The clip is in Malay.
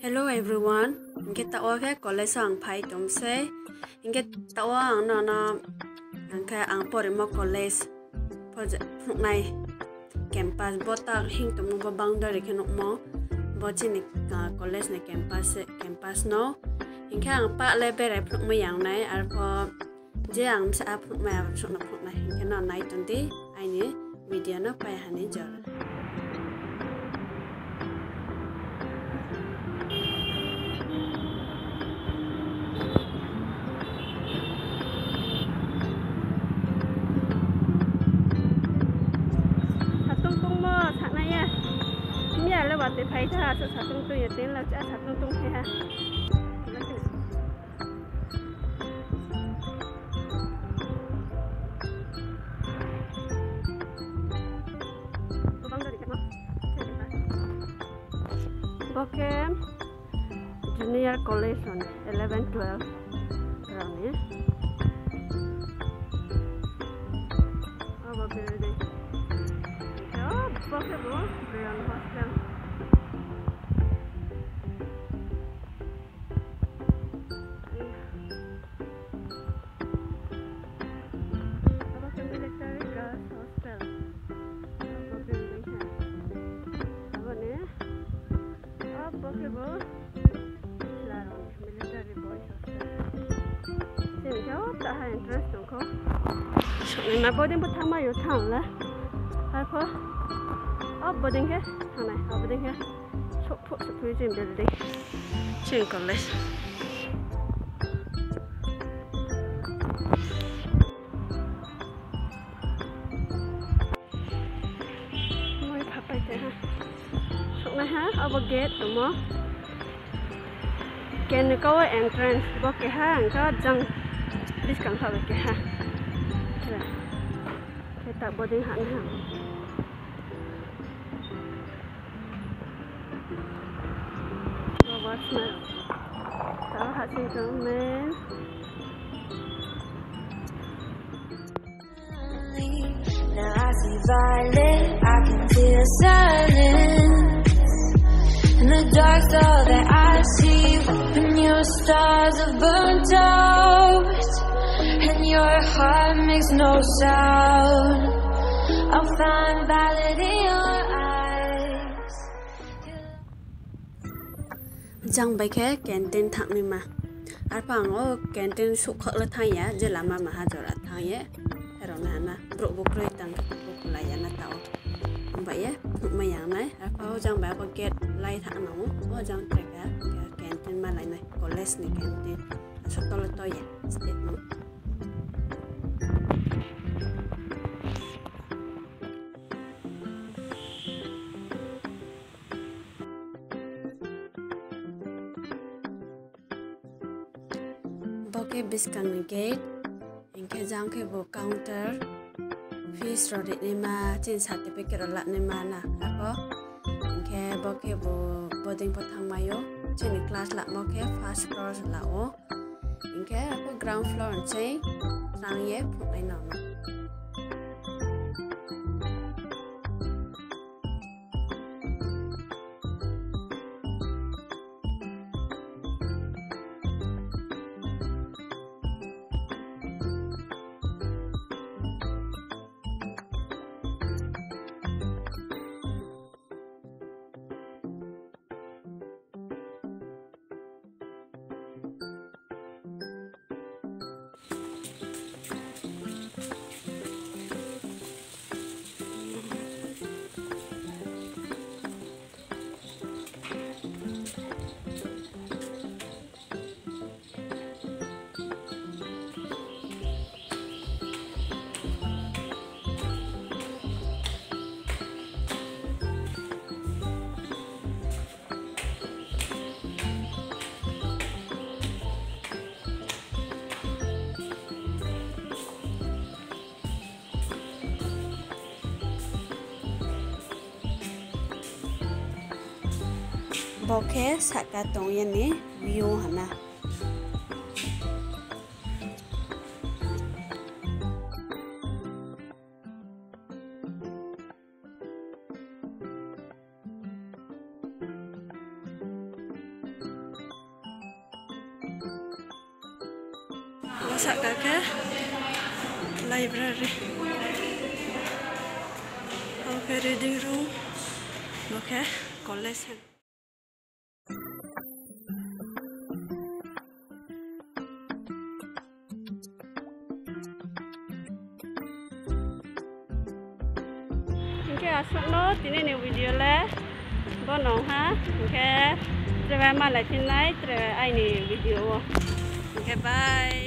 Hello everyone. Inge tawa ke college ang phai tom se. Inge tawa ang na angka ang porimo college. Project nai campus bota hing tom no boundary ke nok mo. Bochin college na campus no. Inge ang pa level ai phuk mo yang nai ar pho je ang sa phuk ma phuk na phuk nai inge na nai tonti ai ni video na pai hani jor. Để thấy ra sự sát tung tôi tên là sẽ sát tung thế ha. Okay, junior college on 11, 12 around here. Our building. Oh, possible. Brown hostel. Ngày mai boarding bút thang mà yếu thẳng là hay phơ boarding hết thằng này boarding hết sụp phui trên building trên college mới phá bay thế ha sụp này ha over gate đúng không cái này có entrance có cái ha có răng dis cẳng thọ cái ha tak boarding hang. What's next? So happy to man. Now I see violet, I can feel silence. In the dark, all that I see when your stars have burnt out. And your heart makes no sound. I'll find valid in your eyes. Jang bai khe canteen thang ni ma. Ar pang o canteen su khak la thang ya je lama ma ha jora thang ye. Ero na na bro bu kroi tang bu la ya na tao. Bai ye ma yang nai ar pa o jang ba ko get lai thang no o jang trek ya canteen ma lai nai college ni canteen. So to la to ye statement. Boke biskan gate inke jang ke bo counter fees rodit ni ma chin certificate lat ni ma na apo inke boke bo boarding po thang mayo chin class lat mo ke first floor la o inke apo ground floor che sang ye phuk nai no Boke sakatong yan ni view hana. masak ke library. Okay, reading room. Okay, college. Okay, asal lo ini video le, bonong ha. Okay, terima kasih malah tinai, terima ini video. Okay, bye.